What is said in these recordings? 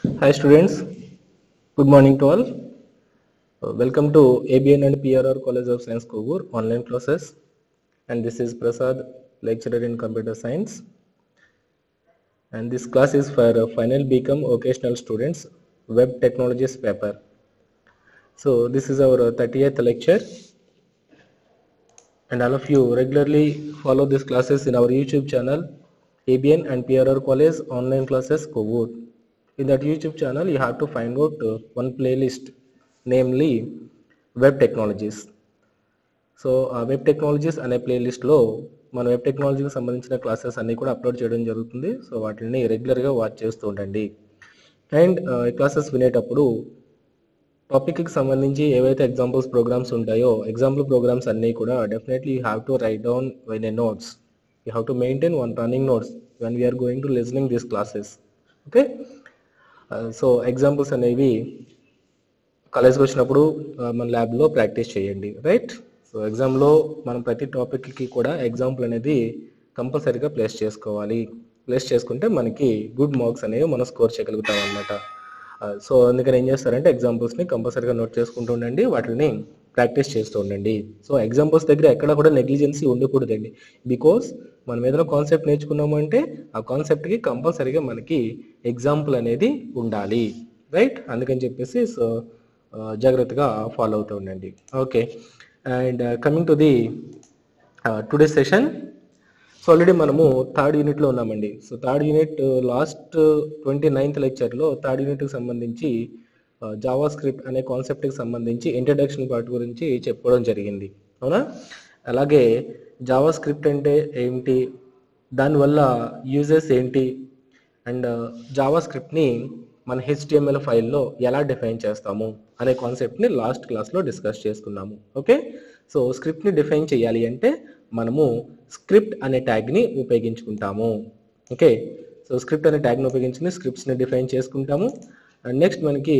Hi students, good morning to all. Welcome to ABN and PRR College of Science Kovur online classes, and this is Prasad, lecturer in computer science, and this class is for final BCom occasional students web technologies paper. So this is our 30th lecture, and all of you regularly follow these classes in our YouTube channel ABN and PRR College online classes Kovur. In that YouTube channel you have to find out one playlist, namely web technologies. So ఆ web technologies అనే ప్లేలిస్ట్లో మన web టెక్నాలజీకి సంబంధించిన classes అన్నీ కూడా upload చేయడం జరుగుతుంది. సో వాటిని రెగ్యులర్గా వాచ్ చేస్తూ ఉండండి. అండ్ ఈ క్లాసెస్ వినేటప్పుడు టాపిక్కి సంబంధించి ఏవైతే ఎగ్జాంపుల్స్ ప్రోగ్రామ్స్ ఉంటాయో ఎగ్జాంపుల్ ప్రోగ్రామ్స్ అన్నీ కూడా definitely you have to write down when a notes. You have to maintain one running notes when we are going to listening these classes. Okay, so examples అనేవి కాలేజ్కి వచ్చినప్పుడు మన ల్యాబ్లో ప్రాక్టీస్ చేయండి, right? So ఎగ్జామ్లో మనం ప్రతి టాపిక్కి కూడా ఎగ్జాంపుల్ అనేది కంపల్సరీగా ప్లేస్ చేసుకోవాలి. ప్లేస్ చేసుకుంటే మనకి గుడ్ మార్క్స్ అనేవి మనం స్కోర్ చేయగలుగుతాం అనమాట. సో అందుకని ఏం చేస్తారంటే ఎగ్జాంపుల్స్ని కంపల్సరీగా నోట్ చేసుకుంటూ ఉండండి, వాటిని ప్రాక్టీస్ చేస్తూ ఉండండి. సో ఎగ్జాంపుల్స్ దగ్గర ఎక్కడ కూడా నెగ్లిజెన్సీ ఉండకూడదండి. బికాస్ మనం ఏదైనా కాన్సెప్ట్ నేర్చుకున్నాము అంటే ఆ కాన్సెప్ట్కి కంపల్సరీగా మనకి ఎగ్జాంపుల్ అనేది ఉండాలి, రైట్? అందుకని చెప్పేసి సో జాగ్రత్తగా ఫాలో అవుతూ ఉండండి. Okay, and coming to the today session. So already మనము థర్డ్ యూనిట్లో ఉన్నామండి. So third unit last 29th లెక్చర్లో థర్డ్ యూనిట్కి సంబంధించి జావా స్క్రిప్ట్ అనే కాన్సెప్ట్కి సంబంధించి ఇంట్రడక్షన్ పార్ట్ గురించి చెప్పుకోవడం జరిగింది, అవునా? అలాగే జావా స్క్రిప్ట్ అంటే ఏంటి, దానివల్ల యూజెస్ ఏంటి, అండ్ జావా స్క్రిప్ట్ని మన HTML ఫైల్లో ఎలా డిఫైన్ చేస్తాము అనే కాన్సెప్ట్ని లాస్ట్ క్లాస్లో డిస్కస్ చేసుకున్నాము. ఓకే, సో స్క్రిప్ట్ని డిఫైన్ చేయాలి అంటే మనము స్క్రిప్ట్ అనే ట్యాగ్ని ఉపయోగించుకుంటాము. ఓకే, సో స్క్రిప్ట్ అనే ట్యాగ్ని ఉపయోగించుకుని స్క్రిప్ట్స్ని డిఫైన్ చేసుకుంటాము. అండ్ నెక్స్ట్ మనకి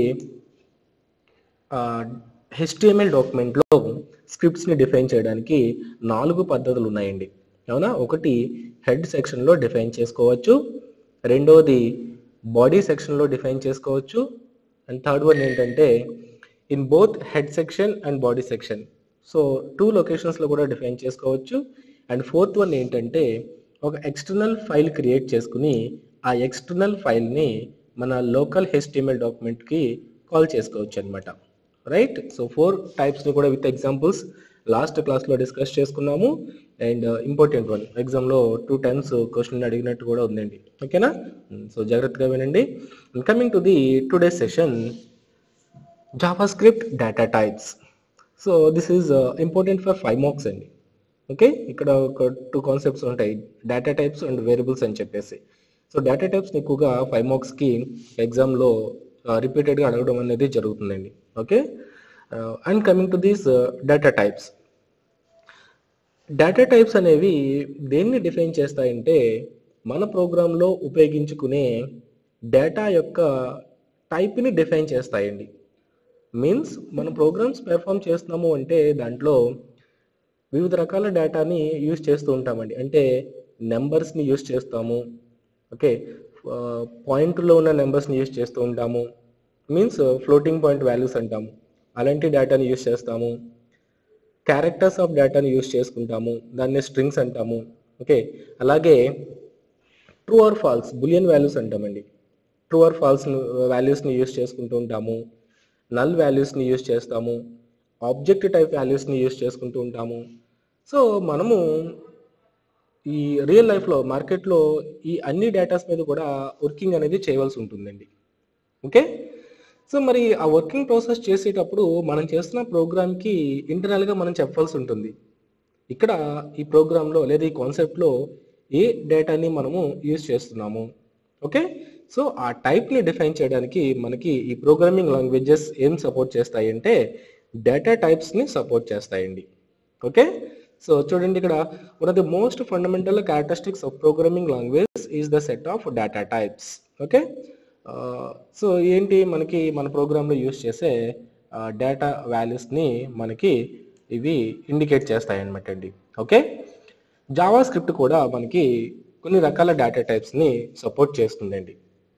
HTML డాక్యుమెంట్లో స్క్రిప్ట్స్ని డిఫైన్ చేయడానికి 4 పద్ధతులు ఉన్నాయండి, అవునా? ఒకటి హెడ్ సెక్షన్లో డిఫైన్ చేసుకోవచ్చు, రెండోది బాడీ సెక్షన్లో డిఫైన్ చేసుకోవచ్చు, అండ్ థర్డ్ వన్ ఏంటంటే in both head section and body section. So 2 లొకేషన్స్లో కూడా డిఫైన్ చేసుకోవచ్చు. అండ్ ఫోర్త్ వన్ ఏంటంటే ఒక ఎక్స్టర్నల్ ఫైల్ క్రియేట్ చేసుకుని ఆ ఎక్స్టర్నల్ ఫైల్ని మన లోకల్ HTML డాక్యుమెంట్కి కాల్ చేసుకోవచ్చు అనమాట, రైట్? సో 4 టైప్స్ని కూడా విత్ ఎగ్జాంపుల్స్ లాస్ట్ క్లాస్లో డిస్కస్ చేసుకున్నాము. అండ్ ఇంపార్టెంట్ వన్, ఎగ్జామ్లో 2 times క్వశ్చన్ అడిగినట్టు కూడా ఉందండి, ఓకేనా? సో జాగ్రత్తగా వినండి. Coming to the today session, Java script data types. So this is important for 5 marks అండి. ఓకే, ఇక్కడ ఒక 2 కాన్సెప్ట్స్ ఉంటాయి, డేటా టైప్స్ అండ్ వేరియబుల్స్ అని చెప్పేసి. సో డేటా టైప్స్ని ఎక్కువగా 5 మార్క్స్కి ఎగ్జామ్లో రిపీటెడ్గా అడగడం అనేది జరుగుతుందండి. Okay, and coming to these data types. Data types అనేవి దేన్ని డిఫైన్ చేస్తాయంటే మన ప్రోగ్రాంలో ఉపయోగించుకునే డేటా యొక్క టైప్ని డిఫైన్ చేస్తాయండి. మీన్స్ మన ప్రోగ్రామ్స్ పెర్ఫామ్ చేస్తున్నాము అంటే దాంట్లో వివిధ రకాల డేటాని యూజ్ చేస్తూ ఉంటామండి. అంటే నెంబర్స్ని యూజ్ చేస్తాము, ఓకే, పాయింట్లో ఉన్న నెంబర్స్ని యూజ్ చేస్తూ ఉంటాము, మీన్స్ ఫ్లోటింగ్ పాయింట్ వాల్యూస్ అంటాము, అలాంటి డేటాని యూజ్ చేస్తాము. క్యారెక్టర్స్ ఆఫ్ డేటాని యూజ్ చేసుకుంటాము, దాన్ని స్ట్రింగ్స్ అంటాము. ఓకే, అలాగే true or false boolean values అంటామండి. ట్రూ ఆర్ ఫాల్స్ వాల్యూస్ని యూజ్ చేసుకుంటూ ఉంటాము, నల్ వాల్యూస్ని యూజ్ చేస్తాము, ఆబ్జెక్ట్ టైప్ వాల్యూస్ని యూజ్ చేసుకుంటూ ఉంటాము. సో మనము ఈ రియల్ లైఫ్లో మార్కెట్లో ఈ అన్ని డేటాస్ మీద కూడా వర్కింగ్ అనేది చేయవలసి ఉంటుందండి. ఓకే, సో మరి ఆ వర్కింగ్ ప్రాసెస్ చేసేటప్పుడు మనం చేస్తున్న ప్రోగ్రామ్కి ఇంటర్నల్గా మనం చెప్పాల్సి ఉంటుంది, ఇక్కడ ఈ ప్రోగ్రాంలో లేదా ఈ కాన్సెప్ట్లో ఏ డేటాని మనము యూజ్ చేస్తున్నాము. ఓకే, సో ఆ టైప్ని డిఫైన్ చేయడానికి మనకి ఈ ప్రోగ్రామింగ్ లాంగ్వేజెస్ ఏం సపోర్ట్ చేస్తాయి అంటే డేటా టైప్స్ని సపోర్ట్ చేస్తాయండి. ఓకే, సో చూడండి, ఇక్కడ one of the most fundamental characteristics of programming language is the set of data types. Okay, so ఏంటి మనకి మన ప్రోగ్రాంలో యూజ్ చేసే డేటా వాల్యూస్ని మనకి ఇవి ఇండికేట్ చేస్తాయి అన్నమాట అండి. ఓకే, జావా స్క్రిప్ట్ కూడా మనకి కొన్ని రకాల డేటా టైప్స్ని సపోర్ట్ చేస్తుందండి.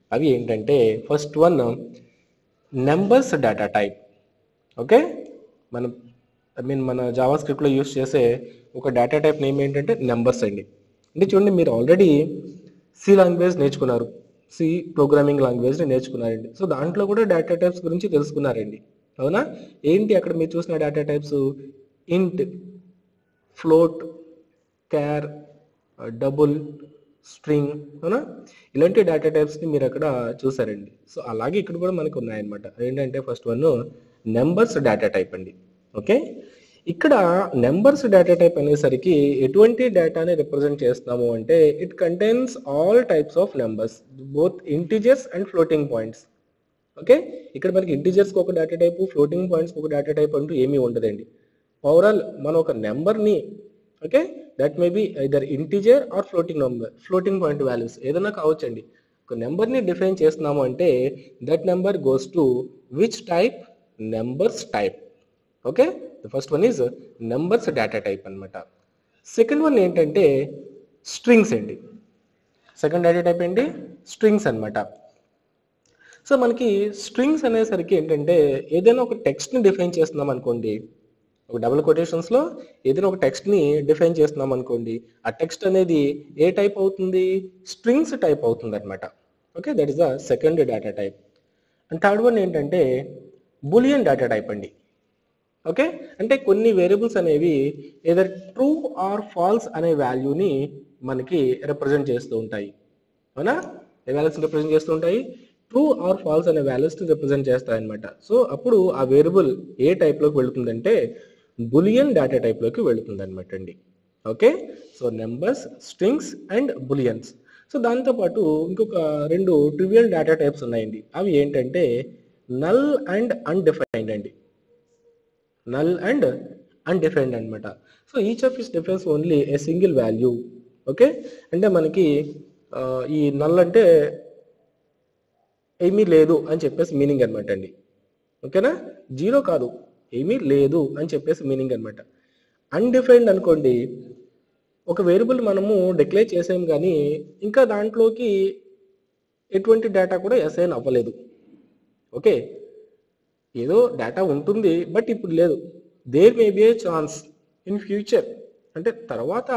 అవి ఏంటంటే first one numbers data type. Okay, మనం మన జావా స్క్రిప్ట్లో యూస్ చేసే ఒక డేటా టైప్ నేమ్ ఏంటంటే నెంబర్స్ అండి. అంటే చూడండి, మీరు ఆల్రెడీ సి లాంగ్వేజ్ నేర్చుకున్నారు, సి ప్రోగ్రామింగ్ లాంగ్వేజ్ని నేర్చుకున్నారండి. సో దాంట్లో కూడా డేటా టైప్స్ గురించి తెలుసుకున్నారండి, అవునా? ఏంటి అక్కడ మీరు చూసిన data types? Int, float, char, double, string, అవునా? ఇలాంటి డేటా టైప్స్ని మీరు అక్కడ చూసారండి. సో అలాగే ఇక్కడ కూడా మనకు ఉన్నాయన్నమాట. ఏంటంటే first one numbers data type అండి. ఓకే, ఇక్కడ నెంబర్స్ డేటా టైప్ అనేసరికి ఎటువంటి డేటాని రిప్రజెంట్ చేస్తున్నాము అంటే it contains all types of numbers, both integers and floating points. Okay, ఇక్కడ మనకి ఇంటిజర్స్కి ఒక డేటా టైపు, ఫ్లోటింగ్ పాయింట్స్కి ఒక డేటా టైప్ అంటూ ఏమీ ఉండదండి. ఓవరాల్ మనం ఒక నెంబర్ని, okay, that may be either integer or floating number, floating point values ఏదైనా కావచ్చండి. ఒక నెంబర్ని డిఫైన్ చేస్తున్నాము అంటే that number goes to which type? Numbers type. Okay, the first one is numbers data type అనమాట. సెకండ్ వన్ ఏంటంటే strings అండి. Second data type ఏంటి? స్ట్రింగ్స్ అనమాట. సో మనకి స్ట్రింగ్స్ అనేసరికి ఏంటంటే ఏదైనా ఒక టెక్స్ట్ని డిఫైన్ చేస్తున్నాం అనుకోండి, ఒక డబుల్ కొటేషన్స్లో ఏదైనా ఒక టెక్స్ట్ని డిఫైన్ చేస్తున్నాం అనుకోండి, ఆ టెక్స్ట్ అనేది ఏ టైప్ అవుతుంది? స్ట్రింగ్స్ టైప్ అవుతుంది అనమాట. Okay, that is the second data type. And third one ఏంటంటే బూలియన్ డేటా టైప్ అండి. ఓకే, అంటే కొన్ని వేరియబుల్స్ అనేవి ఏదర్ ట్రూ ఆర్ ఫాల్స్ అనే వాల్యూని మనకి రిప్రజెంట్ చేస్తూ ఉంటాయి, అవునా? ఏ వాల్యూస్ రిప్రజెంట్ చేస్తూ ఉంటాయి? ట్రూ ఆర్ ఫాల్స్ అనే వాల్యూస్ రిప్రజెంట్ చేస్తాయి అనమాట. సో అప్పుడు ఆ వేరియబుల్ ఏ టైప్లోకి వెళుతుందంటే బులియన్ డేటా టైప్లోకి వెళుతుంది అనమాట అండి. Okay, so numbers, strings and booleans. So దాంతోపాటు ఇంకొక రెండు ట్రివియల్ డేటా టైప్స్ ఉన్నాయండి. అవి ఏంటంటే నల్ అండ్ అన్డిఫైన్డ్ అండి. నల్ అండ్ అన్డిఫైన్డ్ అనమాట. So each of is defines only a single value. Okay, అంటే మనకి ఈ నల్ అంటే ఏమీ లేదు అని చెప్పేసి మీనింగ్ అనమాట అండి. ఓకేనా? జీరో కాదు, ఏమీ లేదు అని చెప్పేసి మీనింగ్ అనమాట. అన్డిఫైన్డ్ అనుకోండి, ఒక వేరియబుల్ మనము డిక్లేర్ చేసాం కానీ ఇంకా దాంట్లోకి ఎటువంటి డేటా కూడా అసైన్ అవ్వలేదు. ఓకే, ఏదో డేటా ఉంటుంది బట్ ఇప్పుడు లేదు. There may be a chance in future, అంటే తర్వాత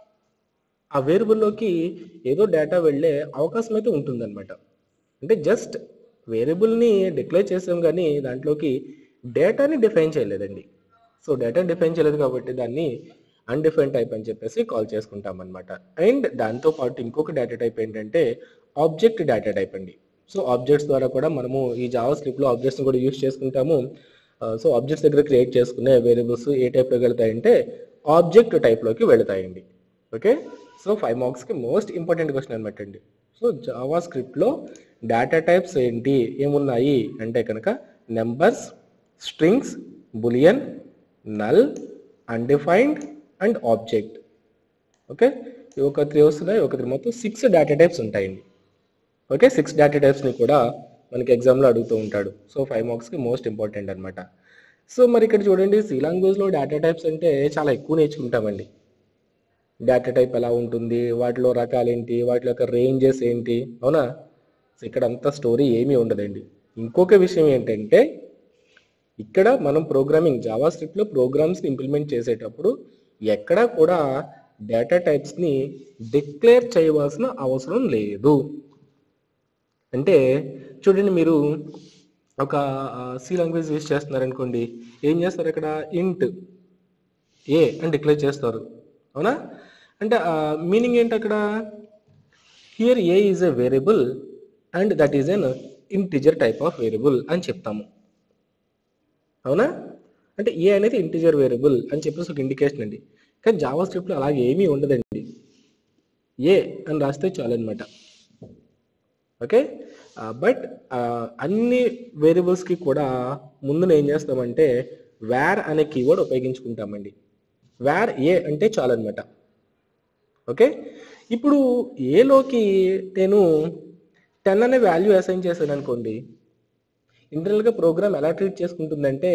ఆ వేరియబుల్లోకి ఏదో డేటా వెళ్ళే అవకాశం అయితే ఉంటుందన్నమాట. అంటే జస్ట్ వేరియబుల్ని డిక్లేర్ చేసాం కానీ దాంట్లోకి డేటాని డిఫైన్ చేయలేదండి. సో డేటాని డిఫైన్ చేయలేదు కాబట్టి దాన్ని అన్డిఫైన్ టైప్ అని చెప్పేసి కాల్ చేసుకుంటాం అనమాట. అండ్ దాంతోపాటు ఇంకొక డేటా టైప్ ఏంటంటే ఆబ్జెక్ట్ డేటా టైప్ అండి. సో ఆబ్జెక్ట్స్ ద్వారా కూడా మనము ఈ జావా స్క్రిప్ట్లో ఆబ్జెక్ట్స్ని కూడా యూస్ చేసుకుంటాము. సో ఆబ్జెక్ట్స్ దగ్గర క్రియేట్ చేసుకునే వేరియబుల్స్ ఏ టైప్లోకి వెళ్తాయంటే ఆబ్జెక్ట్ టైప్లోకి వెళతాయండి. ఓకే, సో 5 మార్క్స్కి మోస్ట్ ఇంపార్టెంట్ క్వశ్చన్ అనమాట అండి. సో జావా స్క్రిప్ట్లో డేటా టైప్స్ ఏంటి, ఏమున్నాయి అంటే కనుక numbers, strings, boolean, null, undefined and object. Okay, ఒక 3 వస్తున్నాయి, ఒక 3 మొత్తం 6 డేటా టైప్స్ ఉంటాయండి. ఓకే, 6 డేటా టైప్స్ని కూడా మనకి ఎగ్జామ్లో అడుగుతూ ఉంటాడు. సో 5 మార్క్స్కి మోస్ట్ ఇంపార్టెంట్ అనమాట. సో మరి ఇక్కడ చూడండి, సి లాంగ్వేజ్లో డేటా టైప్స్ అంటే చాలా ఎక్కువ నేర్చుకుంటామండి. డేటా టైప్ ఎలా ఉంటుంది, వాటిలో రకాలు ఏంటి, వాటి యొక్క రేంజెస్ ఏంటి, అవునా? సో ఇక్కడ అంత స్టోరీ ఏమీ ఉండదండి. ఇంకొక విషయం ఏంటంటే ఇక్కడ మనం ప్రోగ్రామింగ్ జావా స్క్రిప్ట్లో ప్రోగ్రామ్స్ని ఇంప్లిమెంట్ చేసేటప్పుడు ఎక్కడా కూడా డేటా టైప్స్ని డిక్లేర్ చేయవలసిన అవసరం లేదు. అంటే చూడండి, మీరు ఒక సి లాంగ్వేజ్ యూజ్ చేస్తున్నారనుకోండి, ఏం చేస్తారు అక్కడ? ఇంట్ ఏ అని డిక్లేర్ చేస్తారు, అవునా? అంటే మీనింగ్ ఏంటి అక్కడ? Here A is a variable and that is an integer type of variable అని చెప్తాము, అవునా? అంటే ఏ అనేది ఇంటిజర్ వేరియబుల్ అని చెప్పేసి ఒక ఇండికేషన్ అండి. కానీ జావా స్క్రిప్ట్లో అలా ఏమీ ఉండదండి. ఏ అని రాస్తే చాలు అనమాట. ఓకే, బట్ అన్ని వేరియబుల్స్కి కూడా ముందున ఏం చేస్తామంటే వేర్ అనే కీవర్డ్ ఉపయోగించుకుంటామండి. వేర్ ఏ అంటే చాలు అనమాట. ఓకే, ఇప్పుడు ఏలోకి నేను 10 అనే వాల్యూ అసైన్ చేశాను అనుకోండి, ఇంటర్నల్గా ప్రోగ్రామ్ ఎలా ట్రీట్ చేసుకుంటుందంటే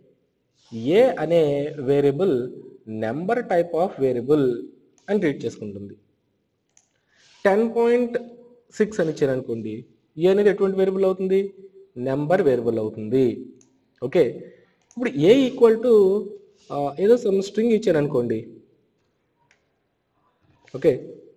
ఏ అనే variable number type of variable అని ట్రీట్ చేసుకుంటుంది. 10.6 అని ఇచ్చాను అనుకోండి, ఏ అనేది ఎటువంటి వేరియబుల్ అవుతుంది, నెంబర్ వేరియబుల్ అవుతుంది. ఓకే, ఇప్పుడు ఏ ఈక్వల్ టు ఏదో సమ్ స్ట్రింగ్ ఇచ్చాను అనుకోండి. ఓకే,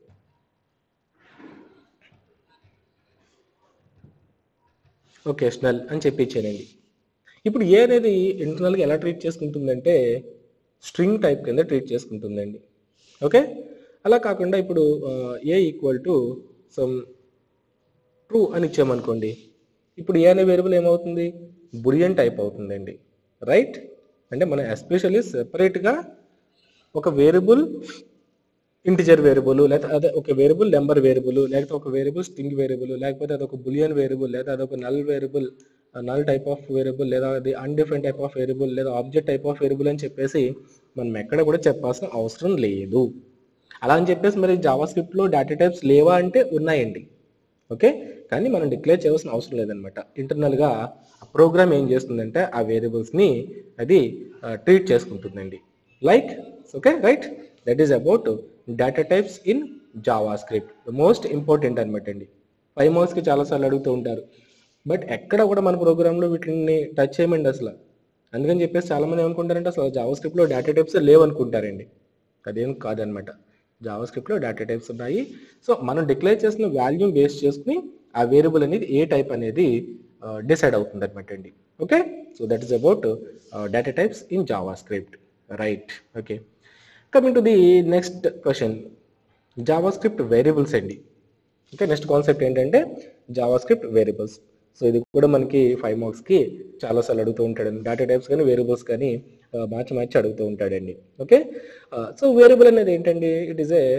ఒకేషనల్ అని చెప్పి ఇచ్చానండి. ఇప్పుడు ఏ అనేది ఇంటర్నల్గా ఎలా ట్రీట్ చేసుకుంటుందంటే స్ట్రింగ్ టైప్ కింద ట్రీట్ చేసుకుంటుందండి. ఓకే, అలా కాకుండా ఇప్పుడు A equal to some true అని ఇచ్చామనుకోండి, ఇప్పుడు ఏ అనే వేరియబుల్ ఏమవుతుంది, బులియన్ టైప్ అవుతుందండి. రైట్, అంటే మనం ఎస్పెషల్లీ సెపరేట్గా ఒక వేరియబుల్ ఇంటిజర్ వేరియబుల్, లేకపోతే అదే ఒక వేరియబుల్ నెంబర్ వేరియబుల్, లేకపోతే ఒక వేరియబుల్ స్ట్రింగ్ వేరియబుల్, లేకపోతే అదొక బులియన్ వేరియబుల్, లేదా అదొక null variable, null type of variable, లేదా అది అన్డిఫరెంట్ టైప్ ఆఫ్ వేరియబుల్, లేదా ఆబ్జెక్ట్ టైప్ ఆఫ్ వేరియబుల్ అని చెప్పేసి మనం ఎక్కడ కూడా చెప్పాల్సిన అవసరం లేదు. అలా అని చెప్పేసి మరి జావా స్క్రిప్ట్లో డేటా టైప్స్ లేవా అంటే ఉన్నాయండి. ఓకే, కానీ మనం డిక్లేర్ చేయాల్సిన అవసరం లేదనమాట. ఇంటర్నల్గా ప్రోగ్రామ్ ఏం చేస్తుందంటే ఆ వేరియబుల్స్ని అది ట్రీట్ చేసుకుంటుందండి. Like okay, right, that is about data types in JavaScript. Most important అనమాట అండి. 5 మార్క్స్కి చాలాసార్లు అడుగుతూ ఉంటారు, బట్ ఎక్కడ కూడా మన ప్రోగ్రాంలో వీటిని టచ్ చేయమండి అసలు. అందుకని చెప్పేసి చాలామంది ఏమనుకుంటారంటే అసలు జావా స్క్రిప్ట్లో డేటా టైప్స్ లేవనుకుంటారండి. అదేం కాదనమాట. జావా స్క్రిప్ట్లో డేటా టైప్స్ ఉన్నాయి. సో మనం డిక్లేర్ చేసిన వాల్యూ బేస్ చేసుకుని ఆ వేరియబుల్ అనేది ఏ టైప్ అనేది డిసైడ్ అవుతుంది అనమాట అండి. Okay, so that is about data types in JavaScript. Right, okay, coming to the next question, JavaScript variables అండి. ఓకే, నెక్స్ట్ కాన్సెప్ట్ ఏంటంటే జావా స్క్రిప్ట్ వేరియబుల్స్. సో ఇది కూడా మనకి 5 మార్క్స్కి చాలాసార్లు అడుగుతూ ఉంటాడండి. డేటా టైప్స్ కానీ వేరియబుల్స్ కానీ మార్చి అడుగుతూ ఉంటాడండి. ఓకే, సో వేరియబుల్ అనేది ఏంటండి, it is a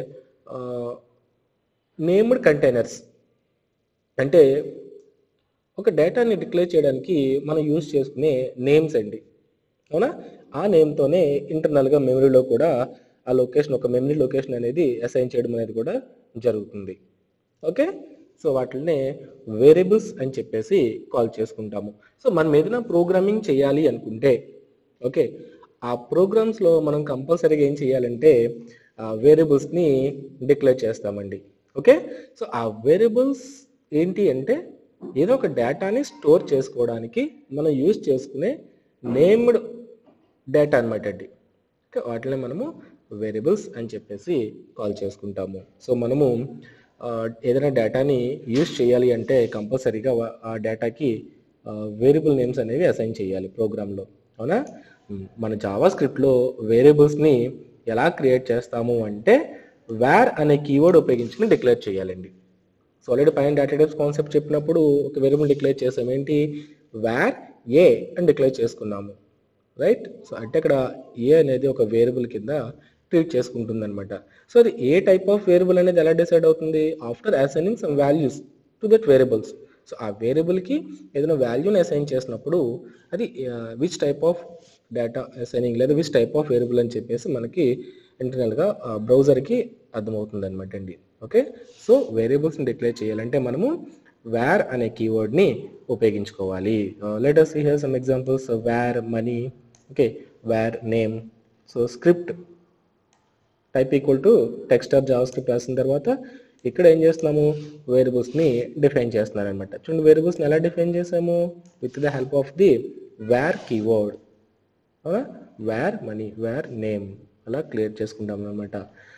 named containers. అంటే ఒక డేటాని డిక్లేర్ చేయడానికి మనం యూజ్ చేసుకునే నేమ్స్ అండి. అవునా, ఆ నేమ్తోనే ఇంటర్నల్గా మెమరీలో కూడా ఆ లొకేషన్, ఒక మెమరీ లొకేషన్ అనేది అసైన్ చేయడం అనేది కూడా జరుగుతుంది. ఓకే, సో వాటినే వేరియబుల్స్ అని చెప్పేసి కాల్ చేసుకుంటాము. సో మనం ఏదైనా ప్రోగ్రామింగ్ చేయాలి అనుకుంటే, ఓకే, ఆ ప్రోగ్రామ్స్లో మనం కంపల్సరీగా ఏం చేయాలంటే వేరియబుల్స్ని డిక్లేర్ చేస్తామండి. ఓకే, సో ఆ వేరియబుల్స్ ఏంటి అంటే ఏదో ఒక డేటాని స్టోర్ చేసుకోవడానికి మనం యూజ్ చేసుకునే నేమ్డ్ డేటా అనమాట అండి. ఓకే, వాటిని మనము వేరియబుల్స్ అని చెప్పేసి కాల్ చేసుకుంటాము. సో మనము ఏదైనా డేటాని యూజ్ చేయాలి అంటే కంపల్సరీగా ఆ డేటాకి వేరియబుల్ నేమ్స్ అనేవి అసైన్ చేయాలి ప్రోగ్రాంలో. అవునా, మన జావా స్క్రిప్ట్లో వేరియబుల్స్ని ఎలా క్రియేట్ చేస్తాము అంటే వేర్ అనే కీవర్డ్ ఉపయోగించుకుని డిక్లేర్ చేయాలండి. సో ఆల్రెడీ పైన డేటా టైప్స్ కాన్సెప్ట్ చెప్పినప్పుడు ఒక వేరియబుల్ డిక్లేర్ చేసాం, ఏంటి, వేర్ ఏ అని డిక్లేర్ చేసుకున్నాము. రైట్, సో అంటే అక్కడ ఏ అనేది ఒక వేరియబుల్ కింద ట్రీట్ చేసుకుంటుంది అనమాట. సో అది ఏ టైప్ ఆఫ్ వేరియబుల్ అనేది ఎలా డిసైడ్ అవుతుంది, after assigning some values to that variables. So ఆ వేరియబుల్కి ఏదైనా వాల్యూని అసైన్ చేసినప్పుడు అది which type of data assigning లేదా విచ్ టైప్ ఆఫ్ వేరియబుల్ అని చెప్పేసి మనకి ఇంటర్నల్గా బ్రౌజర్కి అర్థమవుతుంది అనమాట అండి. ఓకే, సో వేరియబుల్స్ని డిక్లేర్ చేయాలంటే మనము వేర్ అనే కీవర్డ్ని ఉపయోగించుకోవాలి. Let us see here some examples of where money, okay, where name. So script type equal to text or JavaScript రాసిన తర్వాత ఇక్కడ ఏం చేస్తున్నాము, వేరియబుల్స్ని డిఫైన్ చేస్తున్నాను అనమాట. చూడండి, వేరియబుల్స్ని ఎలా డిఫైన్ చేసాము, with the help of the var keyword. అవునా, వేర్ మనీ, వేర్ నేమ్ అలా క్లియర్ చేసుకుంటాం అనమాట.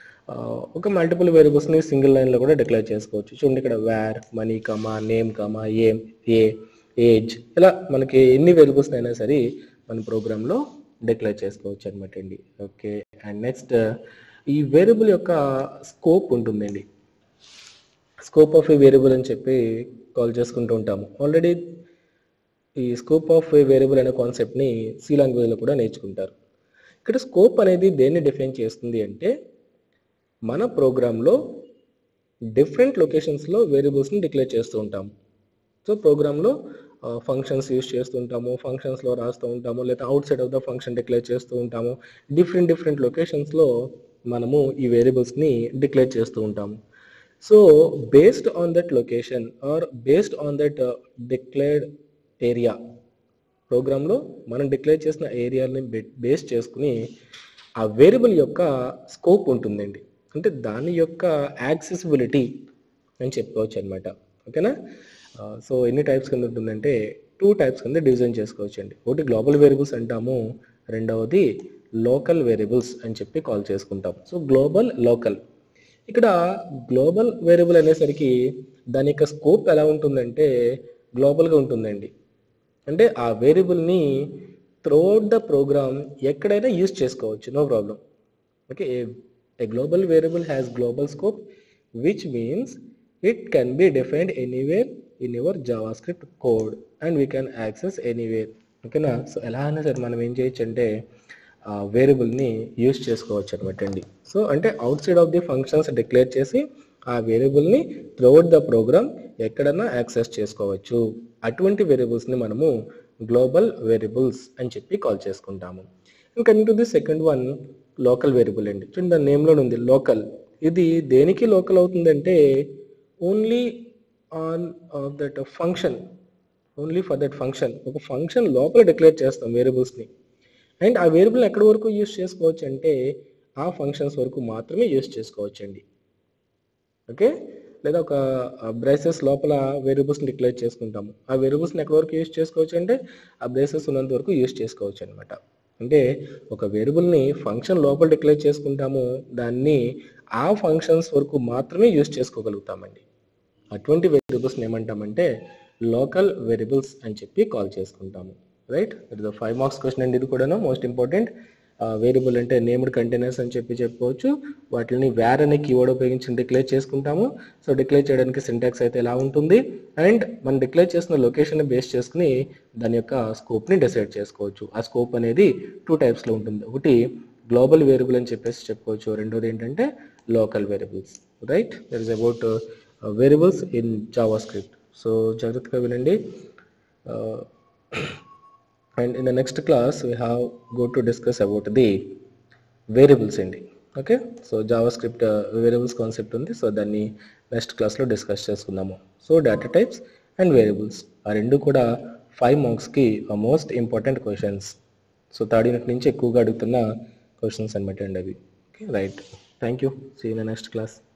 ఒక మల్టిపుల్ వేరియబుల్స్ని సింగిల్ లైన్లో కూడా డిక్లేర్ చేసుకోవచ్చు. చూడండి, ఇక్కడ var money comma name comma a age, ఇలా మనకి ఎన్ని వేరియబుల్స్ అయినా సరే మన ప్రోగ్రాంలో డిక్లేర్ చేసుకోవచ్చు అనమాట అండి. ఓకే, అండ్ నెక్స్ట్ ఈ వేరియబుల్ యొక్క స్కోప్ ఉంటుందండి. స్కోప్ ఆఫ్ ఏ వేరియబుల్ అని చెప్పి కాల్ చేసుకుంటూ ఉంటాము. ఆల్రెడీ ఈ స్కోప్ ఆఫ్ ఏ వేరియబుల్ అనే కాన్సెప్ట్ని సి లాంగ్వేజ్లో కూడా నేర్చుకుంటారు. ఇక్కడ స్కోప్ అనేది దేన్ని డిఫైన్ చేస్తుంది అంటే మన ప్రోగ్రాంలో డిఫరెంట్ లొకేషన్స్లో వేరియబుల్స్ని డిక్లేర్ చేస్తూ ఉంటాము. సో ప్రోగ్రాంలో ఫంక్షన్స్ యూజ్ చేస్తూ ఉంటాము, ఫంక్షన్స్లో రాస్తూ ఉంటాము, లేదా outside of the function declare చేస్తూ ఉంటాము. డిఫరెంట్ లొకేషన్స్లో మనము ఈ వేరియబుల్స్ని డిక్లేర్ చేస్తూ ఉంటాము. So based on that location or based on that declared area, ప్రోగ్రాంలో మనం డిక్లేర్ చేసిన ఏరియాని బేస్ చేసుకుని ఆ వేరియబుల్ యొక్క స్కోప్ ఉంటుందండి. అంటే దాని యొక్క యాక్సెసిబిలిటీ అని చెప్పుకోవచ్చు అనమాట. ఓకేనా, సో ఎన్ని టైప్స్ కింద ఉంటుందంటే 2 టైప్స్ కింద డివిజన్ చేసుకోవచ్చు అండి. ఒకటి గ్లోబల్ వేరియబుల్స్ అంటాము, రెండవది లోకల్ వేరియబుల్స్ అని చెప్పి కాల్ చేసుకుంటాం. So global, local. ఇక్కడ గ్లోబల్ వేరియబుల్ అనేసరికి దాని యొక్క స్కోప్ ఎలా ఉంటుందంటే గ్లోబల్గా ఉంటుందండి. అంటే ఆ వేరియబుల్ని త్రూఅవుట్ ద ప్రోగ్రామ్ ఎక్కడైనా యూజ్ చేసుకోవచ్చు, no problem. Okay, a global variable has global scope which means it can be defined anywhere in your JavaScript code and we can access anywhere. ఓకేనా? సో ఎలా అయినా సరే మనం ఏం చేయొచ్చు అంటే వేరియబుల్ని యూజ్ చేసుకోవచ్చు అనమాట అండి. సో అంటే outside of the functions declare చేసి ఆ వేరియబుల్ని త్రూఅవుట్ ద ప్రోగ్రామ్ ఎక్కడన్నా యాక్సెస్ చేసుకోవచ్చు. అటువంటి వేరియబుల్స్ని మనము గ్లోబల్ వేరియబుల్స్ అని చెప్పి కాల్ చేసుకుంటాము. ఇంకా coming to the second one, local variable అండి. చూడండి దాని నేమ్లోనే ఉంది లోకల్. ఇది దేనికి లోకల్ అవుతుందంటే only on that function, only for that function. ఒక ఫంక్షన్ లోపల డిక్లేర్ చేస్తాం వేరియబుల్స్ని, అండ్ ఆ వేరియబుల్ని ఎక్కడి వరకు యూజ్ చేసుకోవచ్చు అంటే ఆ ఫంక్షన్స్ వరకు మాత్రమే యూజ్ చేసుకోవచ్చు అండి. ఓకే, లేదా ఒక బ్రేసెస్ లోపల వేరియబుల్స్ని డిక్లేర్ చేసుకుంటాము, ఆ వేరియబుల్స్ని ఎక్కడి వరకు యూజ్ చేసుకోవచ్చు అంటే ఆ బ్రేసెస్ ఉన్నంత వరకు యూజ్ చేసుకోవచ్చు అనమాట. అంటే ఒక వేరియబుల్ని ఫంక్షన్ లోపల డిక్లేర్ చేసుకుంటాము, దాన్ని ఆ ఫంక్షన్స్ వరకు మాత్రమే యూజ్ చేసుకోగలుగుతామండి. అటువంటి వేరియబుల్స్ని ఏమంటామంటే లోకల్ వేరియబుల్స్ అని చెప్పి కాల్ చేసుకుంటాము. Right, it is 5 marks question అండి. ఇది కూడా మోస్ట్ ఇంపార్టెంట్. వేరియబుల్ అంటే నేమ్డ్ కంటైనర్స్ అని చెప్పి చెప్పుకోవచ్చు. వాటిని వేర్ అనే కీవర్డ్ ఉపయోగించి డిక్లేర్ చేసుకుంటాము. సో డిక్లేర్ చేయడానికి సింటాక్స్ అయితే ఎలా ఉంటుంది, అండ్ మనం డిక్లేర్ చేసిన లొకేషన్ బేస్ చేసుకుని దాని యొక్క స్కోప్ని డిసైడ్ చేసుకోవచ్చు. ఆ స్కోప్ అనేది 2 టైప్స్లో ఉంటుంది. ఒకటి గ్లోబల్ వేరియబుల్ అని చెప్పేసి చెప్పుకోవచ్చు, రెండోది ఏంటంటే local variables. Right, that is about variables in JavaScript. So జాగ్రత్తగా వినండి. And in the next class we have go to discuss about the variables అండి. Okay, so JavaScript variables concept ఉంది, సో దాన్ని నెక్స్ట్ క్లాస్లో డిస్కస్ చేసుకుందాము. So data types and variables ఆ రెండు కూడా 5 మార్క్స్కి most important questions. So third unit నుంచి ఎక్కువగా అడుగుతున్న క్వశ్చన్స్ అనమాట అండి అవి. Okay, right, thank you, see in the next class.